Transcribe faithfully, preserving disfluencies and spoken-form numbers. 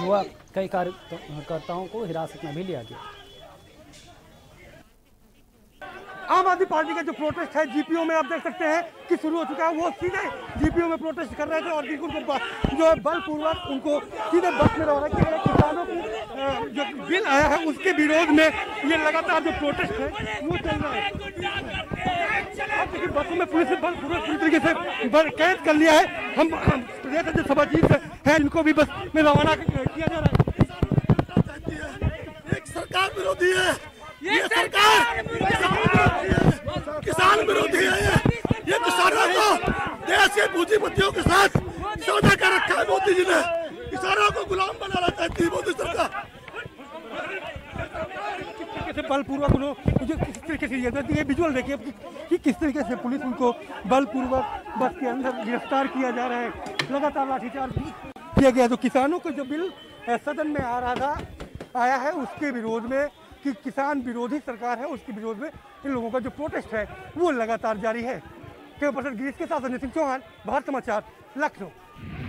हुआ। कई कार्यकर्ताओं को हिरासत में भी लिया गया। आम आदमी पार्टी का जो प्रोटेस्ट है जीपीओ में आप देख सकते हैं कि शुरू हो चुका है। वो सीधे जीपीओ में प्रोटेस्ट कर रहे थे और उनको जो है बलपूर्वक उनको सीधे बस में रवाना किया गया। किसानों की जो बिल आया है उसके विरोध में ये लगातार जो प्रोटेस्ट है वो चल रहा है। अब देखिए बसों में पुलिस ने बलपूर्वक पूरी तरीके से कैद कर लिया है। हम प्रदेश अध्यक्ष सभाजीत है इनको भी बस में रवाना किया जा रहा है। एक सरकार विरोधी है ये सरकार, किसान विरोधी है ये ये किसानों को देश के पूंजीपतियों के साथ सौदा कर रखा है मोदी जी ने। किसानों को गुलाम बनाना चाहती है मोदी सरकार। बलपूर्वक मुझे किस तरीके से ये विजुअल देखिए कि किस तरीके से पुलिस उनको बलपूर्वक बस के अंदर गिरफ्तार किया जा रहा है। लगातार लाठीचार्ज किया गया। तो किसानों को जो बिल सदन में आ रहा था आया है उसके विरोध में कि किसान विरोधी सरकार है उसके विरोध में इन लोगों का जो प्रोटेस्ट है वो लगातार जारी है। कैमरा पर्सन गिरीश के साथ संजय सिंह चौहान, भारत समाचार, लखनऊ।